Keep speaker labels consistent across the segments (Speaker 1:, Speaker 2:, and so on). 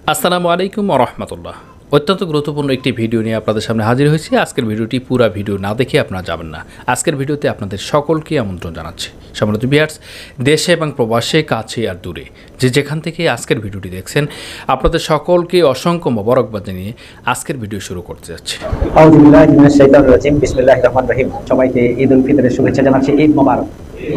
Speaker 1: আসসালামু আলাইকুম রহমতুল্লাহ। অত্যন্ত গুরুত্বপূর্ণ একটি ভিডিও নিয়ে আপনাদের সামনে হাজির হয়েছি। আজকের ভিডিওটি পুরা ভিডিও না দেখে আপনারা যাবেন না। আজকের ভিডিওতে আপনাদের সকলকে আমন্ত্রণ জানাচ্ছি। সম্মানিত ভিউয়ার্স, দেশে এবং প্রবাসে, কাছে আর দূরে যে যেখান থেকে আজকের ভিডিওটি দেখছেন, আপনাদের সকলকে অসংখ্য মোবারকবাদ জানিয়ে আজকের ভিডিও শুরু করতে যাচ্ছি।
Speaker 2: আউযু বিল্লাহি মিনাশ শাইতানির রাজিম। বিসমিল্লাহির রহমানির রহিম। সবাইকে ঈদ উল ফিতরের শুভেচ্ছা জানাচ্ছি। ঈদ মোবারক।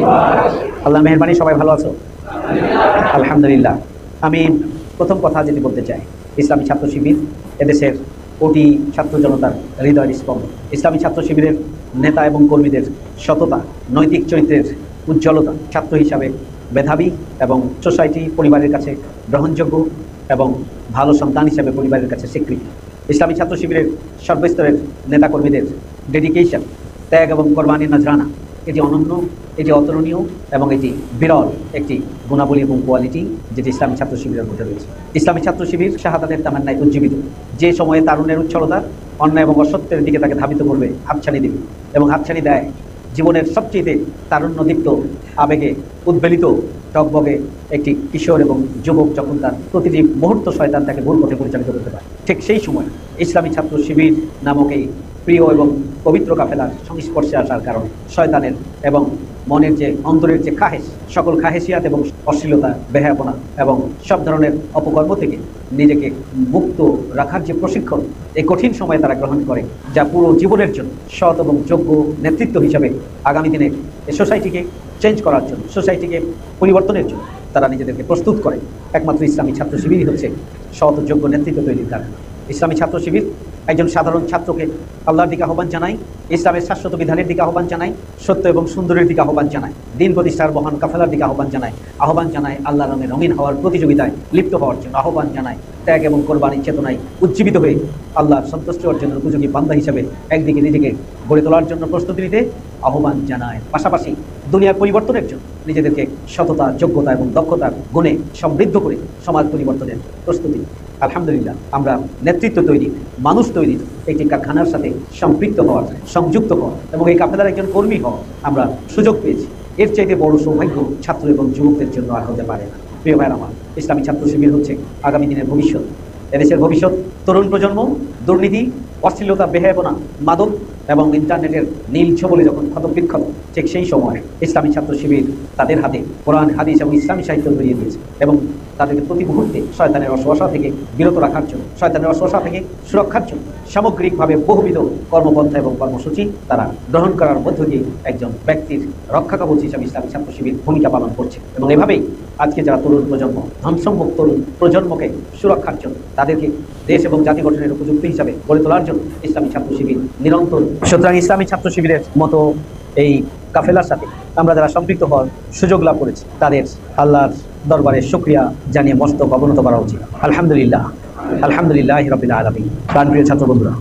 Speaker 2: আল্লাহর মেহেরবানি, সবাই ভালো আছো? আলহামদুলিল্লাহ। আমি প্রথম কথা যেটি বলতে চাই, ইসলামী ছাত্র শিবির এদেশের কোটি ছাত্র জনতার হৃদয়ের স্পন্দন। ইসলামী ছাত্র শিবিরের নেতা এবং কর্মীদের সততা, নৈতিক চরিত্রের উজ্জ্বলতা ছাত্র হিসাবে মেধাবী এবং সোসাইটি পরিবারের কাছে গ্রহণযোগ্য এবং ভালো সন্তান হিসাবে পরিবারের কাছে স্বীকৃতি। ইসলামী ছাত্র শিবিরের সর্বস্তরের নেতাকর্মীদের ডেডিকেশন, ত্যাগ এবং কোরবানির নজরানা, এটি অনন্য, এটি অতুলনীয় এবং এটি বিরল একটি গুণাবলী এবং কোয়ালিটি যেটি ইসলামী ছাত্র শিবিরের মধ্যে রয়েছে। ইসলামী ছাত্র শিবির শাহাদাতের তামান্নায় উজ্জীবিত। যে সময়ে তারুণের উচ্ছলতা অন্যায় এবং অসত্যের দিকে তাকে ধাবিত করবে, হাতছানি দেবে এবং হাতছানি দেয় জীবনের সবচেয়ে তারুণ্যদীপ্ত আবেগে উদ্বেলিত টকবগে একটি কিশোর এবং যুবক যখন তার প্রতিটি মুহূর্ত শয়তান তাকে ভুল পথে পরিচালিত করতে পারে, ঠিক সেই সময় ইসলামী ছাত্র শিবির নামক এই প্রিয় এবং পবিত্র কাফেলার সংস্পর্শে আসার কারণে শয়তানের এবং মনের যে অন্তরের যে খাহেস, সকল খাহেসিয়াত এবং অশ্লীলতা, বেহায়াপনা এবং সব ধরনের অপকর্ম থেকে নিজেকে মুক্ত রাখার যে প্রশিক্ষণ, এই কঠিন সময়ে তারা গ্রহণ করে, যা পুরো জীবনের জন্য সৎ এবং যোগ্য নেতৃত্ব হিসাবে আগামী দিনে এই সোসাইটিকে চেঞ্জ করার জন্য, সোসাইটিকে পরিবর্তনের জন্য তারা নিজেদেরকে প্রস্তুত করে। একমাত্র ইসলামী ছাত্র শিবিরই হচ্ছে সৎ ও যোগ্য নেতৃত্ব তৈরির কারণ। ইসলামী ছাত্র শিবির একজন সাধারণ ছাত্রকে আল্লাহর দিকে আহ্বান জানায়, ইসলামের শাশ্বত বিধানের দিকে আহ্বান জানায়, সত্য এবং সুন্দরের দিকে আহ্বান জানায়, দিন প্রতিষ্ঠার মহান কাফেলার দিকে আহ্বান জানায় আল্লাহ রঙে রঙিন হওয়ার প্রতিযোগিতায় লিপ্ত হওয়ার জন্য আহ্বান জানায়, ত্যাগ এবং কোরবানির চেতনায় উজ্জীবিত হয়ে আল্লাহর সন্তুষ্টি অর্জনের উপযোগী বান্দা হিসেবে একদিকে নিজেকে গড়ে তোলার জন্য প্রস্তুতি নিতে আহ্বান জানায়, পাশাপাশি দুনিয়ার পরিবর্তনের জন্য নিজেদেরকে সততা, যোগ্যতা এবং দক্ষতার গুণে সমৃদ্ধ করে সমাজ পরিবর্তনের প্রস্তুতি। আলহামদুলিল্লাহ, আমরা নেতৃত্ব তৈরি, মানুষ তৈরির একটি কারখানার সাথে সম্পৃক্ত হওয়ার, সংযুক্ত হওয়ার এবং এই কাফেলার একজন কর্মী হওয়ার আমরা সুযোগ পেয়েছি। এর চাইতে বড় সৌভাগ্য ছাত্র এবং যুবকদের জন্য আর হতে পারে না। প্রিয় ভাইয়ের আমার, ইসলামী ছাত্র শিবির হচ্ছে আগামী দিনের ভবিষ্যৎ। এদেশের ভবিষ্যৎ তরুণ প্রজন্ম দুর্নীতি, অশ্লীলতা, বেহায়াপনা, মাদক এবং ইন্টারনেটের নীল ছবলে যখন ক্ষতবিক্ষত, ঠিক সেই সময় ইসলামী ছাত্র শিবির তাদের হাতে কোরআন, হাদিস এবং ইসলামী সাহিত্য ধরিয়ে দিয়েছে এবং তাদেরকে প্রতি মুহূর্তে শয়তানের অসুয়াশা থেকে বিরত রাখার জন্য, শয়তানের অসুয়াশা থেকে সুরক্ষার জন্য সামগ্রিকভাবে বহুবিধ কর্মপন্থা এবং কর্মসূচি তারা গ্রহণ করার মধ্য দিয়ে একজন ব্যক্তির রক্ষা কবচ হিসাবে ইসলামী ছাত্র শিবির ভূমিকা পালন করছে। এবং এভাবেই আজকে যারা তরুণ প্রজন্ম, ধ্বংসমুখ তরুণ প্রজন্মকে সুরক্ষার জন্য, তাদেরকে দেশ এবং জাতি গঠনের উপযুক্ত হিসাবে গড়ে তোলার জন্য ইসলামী ছাত্র শিবির নিরন্তর। সুতরাং ইসলামী ছাত্র শিবিরের মতো এই কাফেলার সাথে আমরা যারা সম্পৃক্ত হওয়ার সুযোগ লাভ করেছি, তাদের আল্লাহর দরবারে শুকরিয়া জানিয়ে মস্তক অবনত করা উচিত। আলহামদুলিল্লাহ, আলহামদুলিল্লাহ রাব্বিল আলামিন। প্রাণপ্রিয় ছাত্র বন্ধুরা,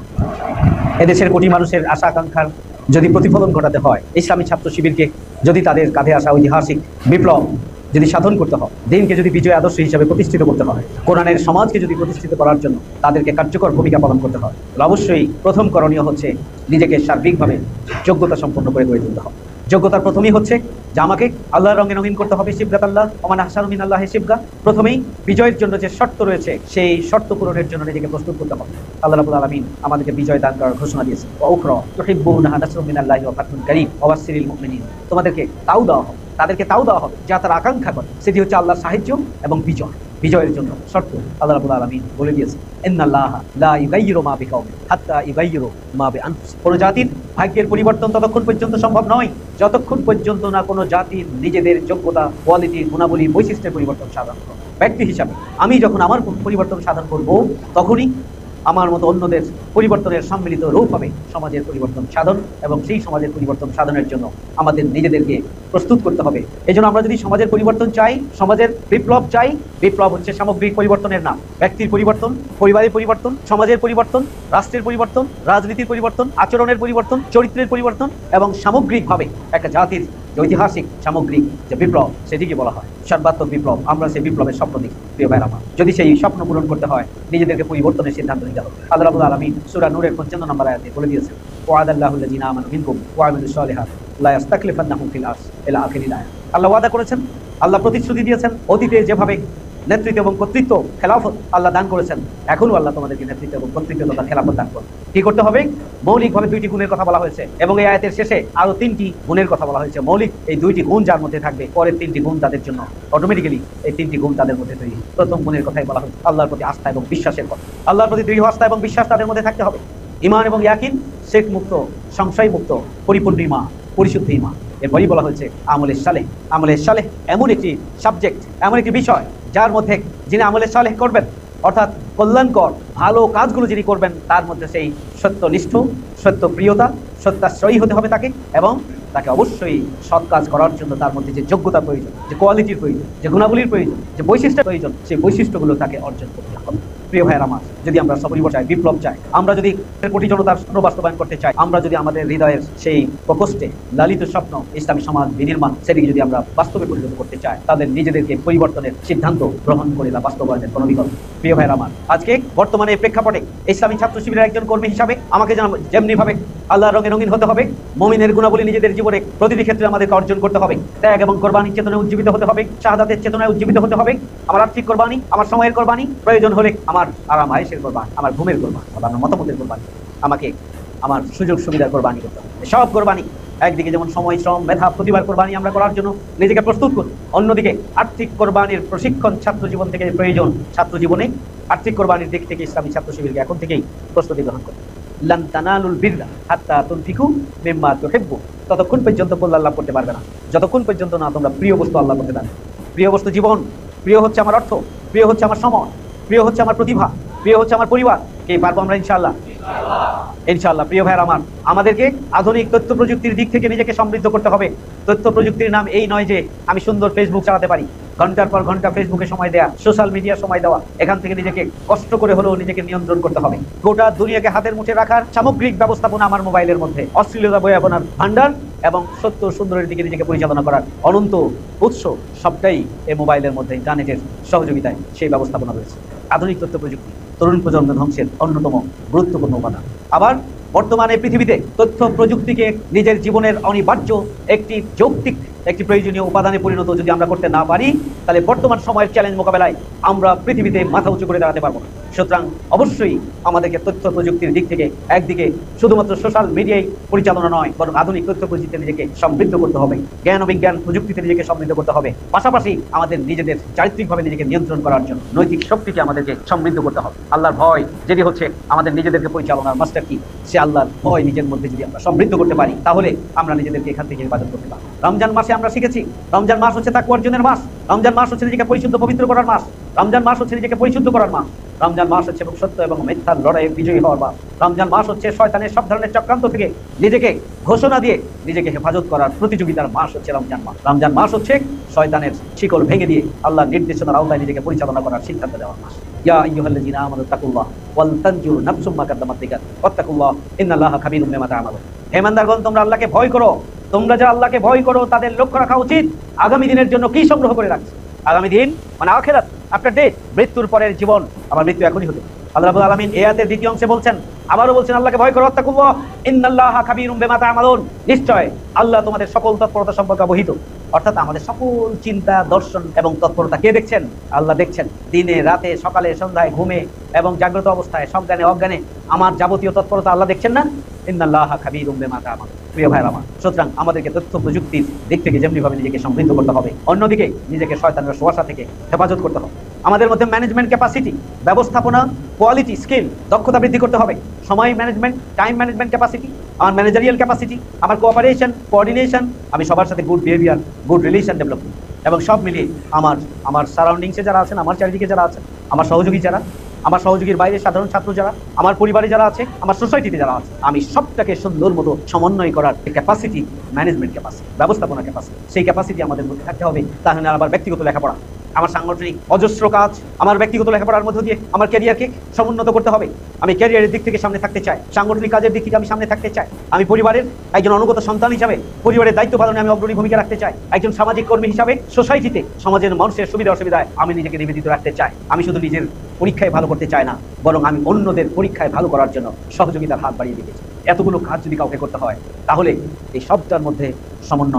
Speaker 2: এদেশের কোটি মানুষের আশা আকাঙ্ক্ষার যদি প্রতিফলন ঘটাতে হয়, ইসলামী ছাত্র শিবিরকে যদি তাদের কাঁধে আসা ঐতিহাসিক বিপ্লব যদি সাধন করতে হয়, দিনকে যদি বিজয় আদর্শ হিসাবে প্রতিষ্ঠিত করতে হয়, কোরআনের সমাজকে যদি প্রতিষ্ঠিত করার জন্য তাদেরকে কার্যকর ভূমিকা পালন করতে হয়, অবশ্যই প্রথম করণীয় হচ্ছে নিজেকে সার্বিকভাবে যোগ্যতা সম্পন্ন করে গড়ে তুলতে হবে। যোগ্যতার প্রথমেই হচ্ছে যে আমাকে আল্লাহর রঙে রঙিন করতে হবে, শিবগাত আল্লাহ ওমান আহসানু মিনাল্লাহি শিবগা। প্রথমেই বিজয়ের জন্য যে শর্ত রয়েছে, সেই শর্ত পূরণের জন্য নিজেকে প্রস্তুত করতে হবে। আল্লাহ রাব্বুল আলামিন আমাদেরকে বিজয় দান করার ঘোষণা দিয়েছে, ওয়া উখরা তুহিব্বুনাহা নাসরুম মিনাল্লাহি ওয়া ফাতহুন কারীম ওয়া বাশশিরিল মুমিনিন। তোমাদেরকে তাও দেওয়া হবে, তাদেরকে তাও দেওয়া হবে যা তারা আকাঙ্ক্ষা করে, সেটি হচ্ছে আল্লাহর সাহায্য এবং বিজয়। বিজয়ের জন্য শর্ত আল্লাহ রাব্বুল আলামিন বলে দিয়েছে, ইন্নাল্লাহা লা ইউগাইয়িরু মা বিকাওমিন হাত্তা ইউগাইয়িরু মা বিআনফুসিহিম। কোনো জাতির ভাগ্যের পরিবর্তন ততক্ষণ পর্যন্ত সম্ভব নয় যতক্ষণ পর্যন্ত না কোনো জাতির নিজেদের যোগ্যতা, কোয়ালিটি, গুণাবলী, বৈশিষ্ট্যের পরিবর্তন সাধন করে। ব্যক্তি হিসাবে আমি যখন আমার পরিবর্তন সাধন করব, তখনই আমার মতো অন্যদের পরিবর্তনের সম্মিলিত রূপ হবে সমাজের পরিবর্তন সাধন, এবং সেই সমাজের পরিবর্তন সাধনের জন্য আমাদের নিজেদেরকে প্রস্তুত করতে হবে। এই জন্য আমরা যদি সমাজের পরিবর্তন চাই, সমাজের বিপ্লব চাই, বিপ্লব হচ্ছে সামগ্রিক পরিবর্তনের নাম। ব্যক্তির পরিবর্তন, পরিবারের পরিবর্তন, সমাজের পরিবর্তন, রাষ্ট্রের পরিবর্তন, রাজনীতির পরিবর্তন, আচরণের পরিবর্তন, চরিত্রের পরিবর্তন এবং সামগ্রিকভাবে একটা জাতির যে ঐতিহাসিক সামগ্রিক যে বিপ্লব, সেটিকে বলা হয় সর্বাত্মক বিপ্লব। আমরা সেই বিপ্লবের স্বপ্ন দেখি। প্রিয় ভাইরা আমার, যদি সেই স্বপ্ন পূরণ করতে হয়, নিজেদেরকে পরিবর্তনের সিদ্ধান্ত নিতে হবে। আল্লাহ রাব্বুল আলামিন সূরা নূরের 55 নম্বর আয়াতে বলে দিয়েছেন, ওয়াদাল্লাহু আল্লাযিনা আমানু মিনকুম ওয়া আমিলুস সালিহাত লা ইস্তাকলিফান্নাহুম ফিল আরদ ইলা আখিরিল আয়াত। আল্লাহ ওয়াদা করেছেন, আল্লাহ প্রতিশ্রুতি দিয়েছেন, অতীতে যেভাবে নেতৃত্ব এবং কর্তৃত্ব, খেলাফত আল্লাহ দান করেছেন। এখনও আল্লাহ তোমাদেরকে নেতৃত্ব এবং কর্তৃত্ব তথা খেলাফত দান করুন। কি করতে হবে? মৌলিকভাবে 2টি গুণের কথা বলা হয়েছে এবং এই আয়াতের শেষে আরো 3টি গুণের কথা বলা হয়েছে। মৌলিক এই 2টি গুণ যার মধ্যে থাকবে, পরের 3টি গুণ তাদের জন্য অটোমেটিক্যালি এই 3টি গুণ তাদের মধ্যে তৈরি। প্রথম গুণের কথাই বলা হয়েছে আল্লাহর প্রতি আস্থা এবং বিশ্বাসের কথা। আল্লাহর প্রতি দৃঢ় আস্থা এবং বিশ্বাস তাদের মধ্যে থাকতে হবে। ঈমান এবং ইয়াকিন, শেখ মুক্ত, সংশয় মুক্ত, পরিপূর্ণ ঈমান, পরিশুদ্ধ ঈমান। এরপরই বলা হয়েছে আমলে সালেহ। আমলে সালেহ এমন একটি সাবজেক্ট, এমন একটি বিষয় যার মধ্যে যিনি আমলে সালেহ করবেন, অর্থাৎ কল্যাণকর ভালো কাজগুলো যিনি করবেন, তার মধ্যে সেই সত্যনিষ্ঠ, সত্যপ্রিয়তা, সত্যাশ্রয়ী হতে হবে তাকে, এবং তাকে অবশ্যই সৎ কাজ করার জন্য তার মধ্যে যে যোগ্যতা প্রয়োজন, যে কোয়ালিটির প্রয়োজন, যে গুণাবলীর প্রয়োজন, যে বৈশিষ্ট্যের প্রয়োজন, সেই বৈশিষ্ট্যগুলো তাকে অর্জন করতে হবে। প্রিয় ভাইয়ের আমার, যদি আমরা সপরিবর্তন চাই, বিপ্লব চাই, আমরা যদি কোটি জনতার স্বপ্ন বাস্তবায়ন করতে চাই, আমরা যদি আমাদের হৃদয়ের সেই প্রকোষ্ঠে লালিত স্বপ্ন ইসলামী সমাজ বিনির্মাণ, সেটিকে যদি আমরা বাস্তবে পরিণত করতে চাই, তাদের নিজেদেরকে পরিবর্তনের সিদ্ধান্ত গ্রহণ করে তা বাস্তবায়নের কোনো বিকল্প। প্রিয় ভাইয়ের আমার, আজকে বর্তমানে প্রেক্ষাপটে ইসলামী ছাত্র শিবিরের একজন কর্মী হিসাবে আমাকে যেমনিভাবে আল্লাহর রঙে রঙিন হতে হবে, মুমিনের গুণাবলী নিজেদের জীবনে প্রতিটি ক্ষেত্রে আমাদেরকে অর্জন করতে হবে। ত্যাগ এবং কোরবানির চেতনায় উজ্জীবিত হতে হবে, শাহাদাতের চেতনায় উজ্জীবিত হতে হবে। আমার আর্থিক কোরবানি, আমার সময়ের কোরবানি, প্রয়োজন হলে আমার আরাম আয়েশের কোরবানি, আমার ঘুমের কোরবানি, আমার মতামতের কোরবানি, আমাকে আমার সুযোগ সুবিধার কোরবানি করতে হবে। সব কোরবানি একদিকে যেমন সময়, শ্রম, মেধা, প্রতিভার কোরবানি আমরা করার জন্য নিজেকে প্রস্তুত করি, অন্যদিকে আর্থিক কোরবানির প্রশিক্ষণ ছাত্র জীবন থেকে প্রয়োজন। ছাত্র জীবনে আর্থিক কোরবানির দিক থেকে ইসলামী ছাত্র শিবিরকে এখন থেকেই প্রস্তুতি গ্রহণ করতে। লান তানালুল বিররা হাত্তা তুনফিকু মিম্মা তুহিব্বু, ততক্ষণ পর্যন্ত কল্যাণ লাভ করতে পারবে না যতক্ষণ পর্যন্ত না তোমরা প্রিয় বস্তু আল্লাহ করতে দাও। প্রিয় বস্তু জীবন, প্রিয় হচ্ছে আমার অর্থ, প্রিয় হচ্ছে আমার সময়, প্রিয় হচ্ছে আমার প্রতিভা, প্রিয় হচ্ছে আমার পরিবার। কে পারবো আমরা? ইনশাআল্লাহ, ইনশাআল্লাহ। প্রিয় ভাইয়ের আমার, আমাদেরকে আধুনিক তথ্য প্রযুক্তির দিক থেকে নিজেকে সমৃদ্ধ করতে হবে। তথ্য প্রযুক্তির নাম এই নয় যে আমি সুন্দর ফেসবুক চালাতে পারি, ঘন্টার পর ঘন্টা ফেসবুকে সময় দেওয়া, সোশ্যাল মিডিয়া সময় দেওয়া। এখান থেকে নিজেকে কষ্ট করে হলেও নিজেকে নিয়ন্ত্রণ করতে হবে। গোটা দুনিয়াকে হাতের মুঠে রাখার সামগ্রিক ব্যবস্থাপনা আমার মোবাইলের মধ্যে, অশ্লীলতা বয়াপনার ভান্ডার এবং সত্য সুন্দরের দিকে নিজেকে পরিচালনা করার অনন্ত উৎস, সবটাই এই মোবাইলের মধ্যে ইন্টারনেটের সহযোগিতায় সেই ব্যবস্থাপনা রয়েছে। আধুনিক তথ্য প্রযুক্তি তরুণ প্রজন্ম ধ্বংসের অন্যতম গুরুত্বপূর্ণ উপাদান। আবার বর্তমানে পৃথিবীতে তথ্য প্রযুক্তিকে নিজের জীবনের অনিবার্য একটি প্রয়োজনীয় উপাদানে পরিণত যদি আমরা করতে না পারি, তাহলে বর্তমান সময়ের চ্যালেঞ্জ মোকাবেলায় আমরা পৃথিবীতে মাথা উঁচু করে দাঁড়াতে পারবো না। সুতরাং অবশ্যই আমাদেরকে তথ্য প্রযুক্তির দিক থেকে একদিকে শুধুমাত্র সোশ্যাল মিডিয়ায় পরিচালনা নয়, বরং আধুনিক তথ্য প্রযুক্তিতে নিজেকে সমৃদ্ধ করতে হবে, জ্ঞান ও বিজ্ঞান প্রযুক্তিতে নিজেকে সমৃদ্ধ করতে হবে। পাশাপাশি আমাদের নিজেদের চারিত্রিকভাবে নিজেকে নিয়ন্ত্রণ করার জন্য নৈতিক শক্তিকে আমাদেরকে সমৃদ্ধ করতে হবে। আল্লাহর ভয় যেটি হচ্ছে আমাদের নিজেদেরকে পরিচালনার মাস্টার কি, সে আল্লাহর ভয় নিজের মধ্যে যদি আমরা সমৃদ্ধ করতে পারি, তাহলে আমরা নিজেদেরকে এখান থেকে হেফাজত করতে পারি। রমজান মাসে আমরা শিখেছি, রমজান মাস হচ্ছে তাকওয়া অর্জনের মাস, রমজান মাস হচ্ছে নিজেকে পরিশুদ্ধ পবিত্র করার মাস, রমজান মাস হচ্ছে নিজেকে পরিশুদ্ধ করার মাস, রমজান মাস হচ্ছে সত্য এবং মিথ্যার লড়াইয়ে বিজয়ী হওয়ার মাস, রমজান মাস হচ্ছে শয়তানের সব ধরনের চক্রান্ত থেকে নিজেকে ঘোষণা দিয়ে নিজেকে হেফাজত করার প্রতিযোগিতার মাস হচ্ছে রমজান মাস। রমজান মাস হচ্ছে শয়তানের শিকল ভেঙে দিয়ে আল্লাহর নির্দেশনার আওতায় নিজেকে পরিচালনা করার সিদ্ধান্ত দেওয়ার মাস। ইয়া আইয়ুহাল্লাযীনা আমানু তাকুল্লাহ ওয়াল তানজুর নাফসুম মা কাদ্দামাত লিগাদ ওয়াত্তাকুল্লাহ ইন্নাল্লাহা খাবীরুম বিমা তা'মালুন। হে ইমানদারগণ, তোমরা আল্লাহকে ভয় করো। তোমরা যারা আল্লাহকে ভয় করো তাদের লক্ষ্য রাখা উচিত আগামী দিনের জন্য কি সংগ্রহ করে রাখছে। আগামী দিন মানে আখিরাত, আফটার ডেথ, মৃত্যুর পরের জীবন। আমার মৃত্যু এখনই হতে। আল্লাহ রাব্বুল আলামিন এই আয়াতের দ্বিতীয় অংশে বলছেন, আবারও বলছেন আল্লাহকে ভয় করো, ওয়াত্তাকুল্লাহ ইন্নাল্লাহা খাবীরুম বিমা তা'মালুন। নিশ্চয় আল্লাহ তোমাদের সকল তৎপরতা সম্পর্কে অবহিত। অর্থাৎ আমাদের সকল চিন্তা, দর্শন এবং তৎপরতা কে দেখছেন? আল্লাহ দেখছেন। দিনে রাতে, সকালে সন্ধ্যায়, ঘুমে এবং জাগ্রত অবস্থায়, সজ্ঞানে অজ্ঞানে আমার যাবতীয় তৎপরতা আল্লাহ দেখছেন না? ইন্নাল্লাহা খাবীরুম বিমা তা'মালুন। প্রিয় ভাইরা আমার, সুতরাং আমাদেরকে তথ্য প্রযুক্তির দিক থেকে যেমনিভাবে নিজেকে সমৃদ্ধ করতে হবে, অন্যদিকে নিজেকে শয়তানের ওয়াসওয়াসা থেকে হেফাজত করতে হবে। আমাদের মধ্যে ম্যানেজমেন্ট ক্যাপাসিটি, ব্যবস্থাপনা, কোয়ালিটি, স্কিল, দক্ষতা বৃদ্ধি করতে হবে। সময় ম্যানেজমেন্ট, টাইম ম্যানেজমেন্ট ক্যাপাসিটি, আমার ম্যানেজারিয়াল ক্যাপাসিটি, আমার কোঅপারেশন, কোঅর্ডিনেশন, আমি সবার সাথে good behaviour, good relation develop, এবং সব মিলিয়ে আমার সারাউন্ডিংসে যারা আছেন, আমার চারিদিকে যারা আছেন, আমার সহযোগী যারা, আমার সহযোগীর বাইরে সাধারণ ছাত্র যারা, আমার পরিবারে যারা আছে, আমার সোসাইটিতে যারা আছে, আমি সবটাকে সুন্দর মতো সমন্বয় করার ক্যাপাসিটি, ম্যানেজমেন্ট ক্যাপাসিটি, ব্যবস্থাপনা ক্যাপাসিটি, সেই ক্যাপাসিটি আমাদের মধ্যে থাকতে হবে। তাহলে আবার ব্যক্তিগত লেখাপড়া, আমার সাংগঠনিক অজস্র কাজ, আমার ব্যক্তিগত লেখাপড়ার মধ্য দিয়ে আমার ক্যারিয়ারকে সমুন্নত করতে হবে। আমি ক্যারিয়ারের দিক থেকে সামনে থাকতে চাই, সাংগঠনিক কাজের দিক থেকে আমি সামনে থাকতে চাই, আমি পরিবারের একজন অনুগত সন্তান হিসাবে পরিবারের দায়িত্ব পালনে আমি অগ্রণী ভূমিকা রাখতে চাই, একজন সামাজিক কর্মী হিসাবে সোসাইটিতে সমাজের মানুষের সুবিধা অসুবিধায় আমি নিজেকে নিবেদিত রাখতে চাই। আমি শুধু নিজের পরীক্ষায় ভালো করতে চাই না, বরং আমি অন্যদের পরীক্ষায় ভালো করার জন্য সহযোগিতার হাত বাড়িয়ে দিতে চাই। এতগুলো কাজ যদি কাউকে করতে হয়, তাহলে এই সবটার মধ্যে সমন্বয়,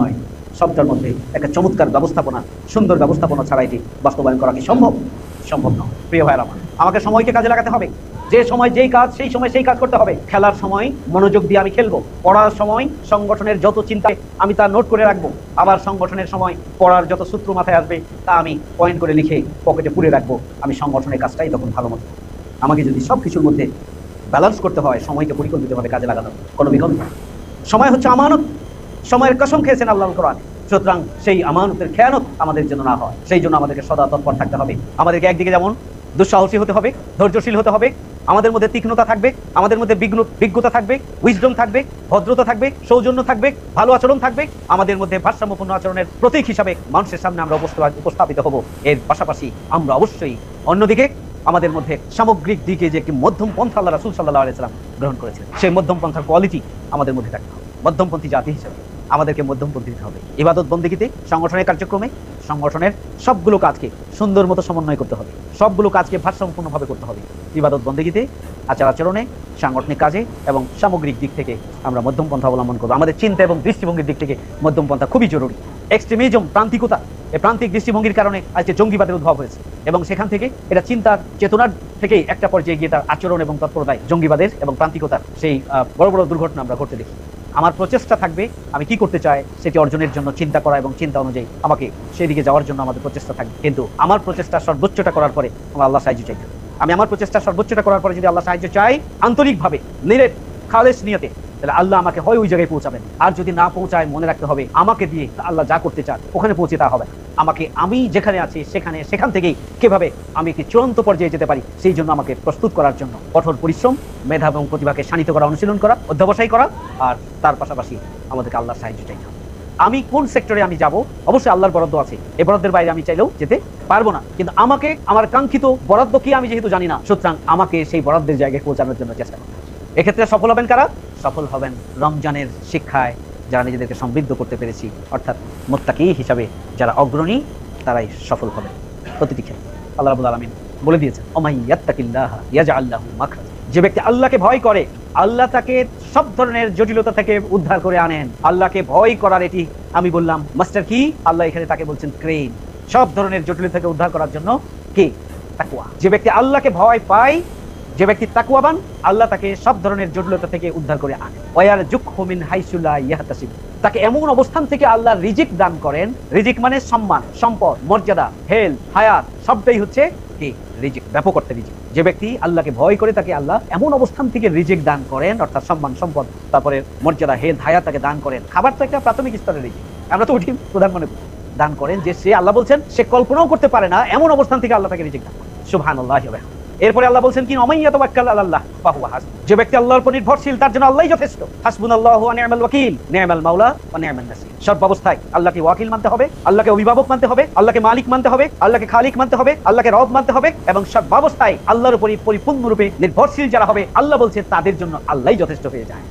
Speaker 2: সবটার মধ্যে একটা চমৎকার ব্যবস্থাপনা, সুন্দর ব্যবস্থাপনা ছাড়া এটি বাস্তবায়ন করা কি সম্ভব? সম্ভব নয়। প্রিয় ভাইয়েরা আমার, আমাকে সময়কে কাজে লাগাতে হবে। যে সময় যেই কাজ, সেই সময় সেই কাজ করতে হবে। খেলার সময় মনোযোগ দিয়ে আমি খেলবো, পড়ার সময় সংগঠনের যত চিন্তায় আমি তা নোট করে রাখবো, আবার সংগঠনের সময় পড়ার যত সূত্র মাথায় আসবে তা আমি পয়েন্ট করে লিখে পকেটে পুরে রাখবো। আমি সংগঠনের কাজটাই তখন ভালো মতো। আমাকে যদি সব কিছুর মধ্যে ব্যালেন্স করতে হয়, সময়কে পরিকল্পিতভাবে কাজে লাগানো কোনো বিকল্প নেই। সময় হচ্ছে আমানত, সময়ের কসম খেয়েছেন আল্লাহর কোরআনে। সুতরাং সেই আমানতের খেয়ানত আমাদের জন্য না হয়, সেই জন্য আমাদেরকে সদা তৎপর থাকতে হবে। আমাদেরকে একদিকে যেমন দুঃসাহসী হতে হবে, ধৈর্যশীল হতে হবে, আমাদের মধ্যে তীক্ষ্ণতা থাকবে, আমাদের মধ্যে বিজ্ঞতা থাকবে, উইজডম থাকবে, ভদ্রতা থাকবে, সৌজন্য থাকবে, ভালো আচরণ থাকবে, আমাদের মধ্যে ভারসাম্যপূর্ণ আচরণের প্রতীক হিসাবে মানুষের সামনে আমরা উপস্থাপিত হব। এর পাশাপাশি আমরা অবশ্যই অন্যদিকে আমাদের মধ্যে সামগ্রিক দিকে যে একটি মধ্যম পন্থা আল্লাহ রাসূল সাল্লাল্লাহু আলাইহি ওয়াসাল্লাম গ্রহণ করেছেন, সেই মধ্যম পন্থার কোয়ালিটি আমাদের মধ্যে থাকতে হবে। মধ্যমপন্থী জাতি হিসেবে আমাদেরকে মধ্যমপন্থী হতে হবে। ইবাদত বন্দেগীতে, সংগঠনের কার্যক্রমে, সংগঠনের সবগুলো কাজকে সুন্দর মতো সমন্বয় করতে হবে, সবগুলো কাজকে ভারসাম্যপূর্ণভাবে করতে হবে। ইবাদত বন্দেগীতে, আচার আচরণে, সাংগঠনিক কাজে এবং সামগ্রিক দিক থেকে আমরা মধ্যম পন্থা অবলম্বন করবো। আমাদের চিন্তা এবং দৃষ্টিভঙ্গির দিক থেকে মধ্যম পন্থা খুবই জরুরি। এক্সট্রিমিজম, প্রান্তিকতা, এই প্রান্তিক দৃষ্টিভঙ্গির কারণে আজকে জঙ্গিবাদের উদ্ভব হয়েছে এবং সেখান থেকে এটা চিন্তার চেতনার থেকেই একটা পর্যায়ে গিয়ে তার আচরণ এবং তৎপরতায় জঙ্গিবাদের এবং প্রান্তিকতার সেই বড় বড় দুর্ঘটনা আমরা ঘটতে দেখি। আমার প্রচেষ্টা থাকবে আমি কি করতে চাই সেটি অর্জনের জন্য চিন্তা করা এবং চিন্তা অনুযায়ী আমাকে সেই দিকে যাওয়ার জন্য আমাদের প্রচেষ্টা থাকবে। কিন্তু আমার প্রচেষ্টা সর্বোচ্চটা করার পরে আমার আল্লাহ সাহায্য চাইতে হবে। আমি আমার প্রচেষ্টা সর্বোচ্চটা করার পরে যদি আল্লাহ সাহায্য চাই আন্তরিকভাবে, নিরেট খালেস নিয়তে, তাহলে আল্লাহ আমাকে হয় ওই জায়গায় পৌঁছাবেন। আর যদি না পৌঁছায়, মনে রাখতে হবে আমাকে দিয়ে আল্লাহ যা করতে চান ওখানে পৌঁছে তা হবে। আমাকে আমি যেখানে আছি সেখান থেকেই কিভাবে আমি একটি চূড়ান্ত পর্যায়ে যেতে পারি সেই জন্য আমাকে প্রস্তুত করার জন্য কঠোর পরিশ্রম, মেধা এবং প্রতিভাকে শানিত করা, অনুশীলন করা, অধ্যবসায় করা, আর তার পাশাপাশি আমাদেরকে আল্লাহর সাহায্য চাইতে হবে। আমি কোন সেক্টরে আমি যাব, অবশ্যই আল্লাহর বরাদ্দ আছে, এই বরাদ্দের বাইরে আমি চাইলেও যেতে পারবো না। কিন্তু আমাকে আমার কাঙ্ক্ষিত বরাদ্দ কি আমি যেহেতু জানি না, সুতরাং আমাকে সেই বরাদ্দের জায়গায় পৌঁছানোর জন্য চেষ্টা করতে হবে। এক্ষেত্রে সফল হবেন কারা? সফল হবেন রমজানের শিক্ষায় যারা নিজেদেরকে সমৃদ্ধ করতে পেরেছি, অর্থাৎ মুত্তাকি হিসাবে যারা অগ্রণী, তারাই সফল হবে প্রতিটি ক্ষেত্রে। আল্লাহ রাব্বুল আলামিন বলে দিয়েছেন, ওমাই ইয়াত্তাকিল্লাহা ইয়াজআল লাহু মাখরাজা। যে ব্যক্তি আল্লাহকে ভয় করে, আল্লাহ তাকে সব ধরনের জটিলতা থেকে উদ্ধার করে আনেন। আল্লাহকে ভয় করার এটি আমি বললাম মাস্টার কি, আল্লাহ এখানে তাকে বলছেন ক্রেন। সব ধরনের জটিলতা থেকে উদ্ধার করার জন্য কি? তাকওয়া। যে ব্যক্তি আল্লাহকে ভয় পায়, যে ব্যক্তি তাকওয়াবান, আল্লাহ তাকে সব ধরনের জটিলতা থেকে উদ্ধার করে আনে। ওয়ারযুকহু মিন হাইসু লা ইয়াহতাসিব। তাকে এমন অবস্থান থেকে আল্লাহ রিজিক দান করেন। রিজিক মানে সম্মান, সম্পদ, মর্যাদা, হেলথ, হায়াত, সবটাই হচ্ছে কি? রিজিক, ব্যাপক অর্থে রিজিক। যে ব্যক্তি আল্লাহকে ভয় করে তাকে আল্লাহ এমন অবস্থান থেকে রিজিক দান করেন, অর্থাৎ সম্মান, সম্পদ, তারপরে মর্যাদা, হেলথ, হায়াত তাকে দান করেন। খাবার তো একটা প্রাথমিক স্তরের রিজিক, আমরা তো উঠি প্রধান মনে করি। দান করেন যে সে, আল্লাহ বলছেন সে কল্পনাও করতে পারে না এমন অবস্থান থেকে আল্লাহ তাকে রিজিক দান করেন। সুবহানাল্লাহি ওয়া বিহামদিহি। এরপরে আল্লাহ বলছেন কি, ওমাইয়া তাওয়াক্কাল আলাল্লাহ ফাহুয়া হাসবুহ। যে ব্যক্তি আল্লাহর উপর নির্ভরশীল তার জন্য আল্লাহই যথেষ্ট। হাসবুনাল্লাহু ওয়া নি'মাল ওয়াকিল, নি'মাল মাওলা ওয়া নি'মান নাসির। সব অবস্থায় আল্লাহকে ওয়াকিল মানতে হবে, আল্লাহকে অভিভাবক মানতে হবে, আল্লাহকে মালিক মানতে হবে, আল্লাহকে খালিক মানতে হবে, আল্লাহকে রব মানতে হবে এবং সব অবস্থায় আল্লাহর উপরই পরিপূর্ণরূপে নির্ভরশীল যারা হবে, আল্লাহ বলছেন তাদের জন্য আল্লাহই যথেষ্ট হয়ে যায়।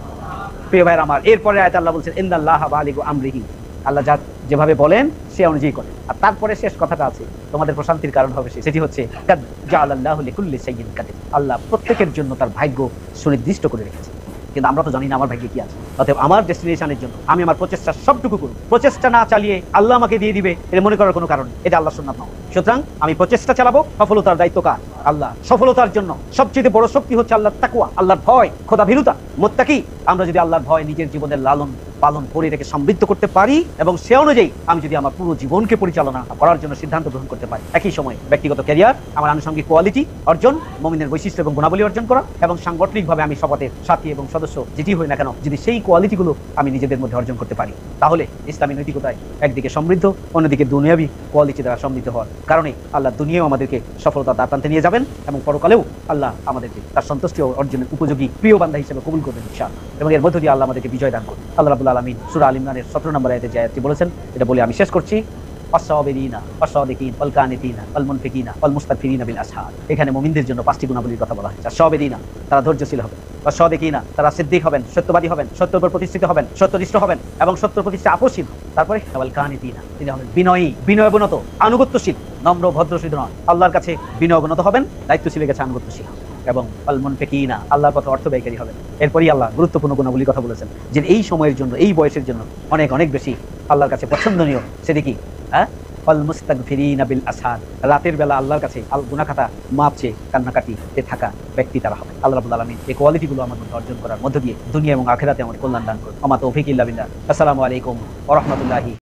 Speaker 2: প্রিয় ভাইরা আমার, এরপরে আয়াতে আল্লাহ বলছেন ইন্নাল্লাহা বালিগু আমরিহি। আল্লাহ যা যেভাবে বলেন সে অনুযায়ী করেন। আর তারপরে শেষ কথাটা আছে, তোমাদের প্রশান্তির কারণ হবে সেটি হচ্ছে কাদ জাআলাল্লাহু লিকুল্লি শাইইন কাদির। আল্লাহ প্রত্যেকের জন্য তার ভাগ্য সুনির্দিষ্ট করে রেখেছে, কিন্তু আমরা তো জানি না আমার ভাগ্যে কি আছে। অতএব আমার ডেস্টিনেশনের জন্য আমি আমার প্রচেষ্টা সবটুকু করব। প্রচেষ্টা না চালিয়ে আল্লাহ আমাকে দিয়ে দিবে এটা মনে করার কোনো কারণ, এটা আল্লাহর সুন্নাত নয়। সুতরাং আমি প্রচেষ্টা চালাবো, সফলতার দায়িত্ব কার? আল্লাহ। সফলতার জন্য সবচেয়ে বড় শক্তি হচ্ছে আল্লাহর তাকওয়া, আল্লাহর ভয়, খোদাভীরুতা, মুত্তাকি। আমরা যদি আল্লাহর ভয় নিজের জীবনের লালন পালন করে রেখে সমৃদ্ধ করতে পারি এবং সে অনুযায়ী আমি যদি আমার পুরো জীবনকে পরিচালনা করার জন্য সিদ্ধান্ত গ্রহণ করতে পারি, একই সময় ব্যক্তিগত ক্যারিয়ার, আমার আনুষঙ্গিক কোয়ালিটি অর্জন, মুমিনের বৈশিষ্ট্য এবং গুণাবলী অর্জন করা এবং সাংগঠনিকভাবে আমি সমাজের সাথী এবং সদস্য যেটি হই না কেন, যদি সেই কোয়ালিটিগুলো আমি নিজেদের মধ্যে অর্জন করতে পারি, তাহলে ইসলামী নৈতিকতায় একদিকে সমৃদ্ধ, অন্যদিকে দুনিয়াবী কোয়ালিটি দ্বারা সমৃদ্ধ হওয়ার কারণে আল্লাহ দুনিয়াও আমাদেরকে সফলতা দ্বার প্রান্তে নিয়ে যাবেন এবং পরকালেও আল্লাহ আমাদেরকে তার সন্তুষ্টি অর্জনের উপযোগী প্রিয় বান্দা হিসেবে কবুল করবেন ইনশাআল্লাহ। এবং এর মধ্য দিয়ে আল্লাহ আমাদেরকে বিজয় দান করুন। আল্লাহ রাব্বুল আলামিন সূরা আল ইমরানের 17 নম্বর আয়াতে যে আয়াতটি বলেছেন, এটা বলে আমি শেষ করছি। আস-সাবিরিনা ওয়াস-সাদিকিন ওয়াল-কানিতিনা ওয়াল-মুনফিকিনা ওয়াল-মুস্তাগফিরিনা বিল আসহার। এখানে মুমিনদের জন্য 5টি গুণাবলীর কথা বলা হয়েছে। আস-সাবিরিনা, তারা ধৈর্যশীল হবে। ওয়াস-সাদিকিনা, তারা সিদ্দিক হবেন, সত্যবাদী হবেন, সত্যের উপর প্রতিষ্ঠিত হবেন, সত্যনিষ্ঠ হবেন এবং সত্য প্রতিষ্ঠা আপোষহীন। তারপরে ওয়াল-কানিতিনা, তিনি হবেন বিনয়ী, বিনয়বনত, আনুগত্যশীল, নম্র, ভদ্রশীল নন। আল্লাহর কাছে বিনয়বনত হবেন, দায়িত্বশীলের কাছে আনুগত্যশীল এবং ওয়াল-মুনফিকিনা, আল্লাহর পথে অর্থ ব্যয়কারী হবেন। এরপরই আল্লাহ গুরুত্বপূর্ণ গুণাবলীর কথা বলেছেন যে এই সময়ের জন্য, এই বয়সের জন্য অনেক অনেক বেশি আল্লাহর কাছে পছন্দনীয় সেটি কি? হ্যাঁ, ওয়াল মুস্তাগফিরিনা বিল আসহার, রাতের বেলা আল্লাহর কাছে গুনাহ খাতা মাপ চেয়ে কান্নাকাটিতে থাকা ব্যক্তি তারা হবে। আল্লাহ রাব্বুল আলামিন এই কোয়ালিটিগুলো আমার মধ্যে অর্জন করার মধ্য দিয়ে দুনিয়া এবং আখিরাতে আমার কল্যাণ দান করুন। আমা তৌফিক ইল্লা বিল্লাহ। আসসালামু আলাইকুম ওয়া রাহমাতুল্লাহি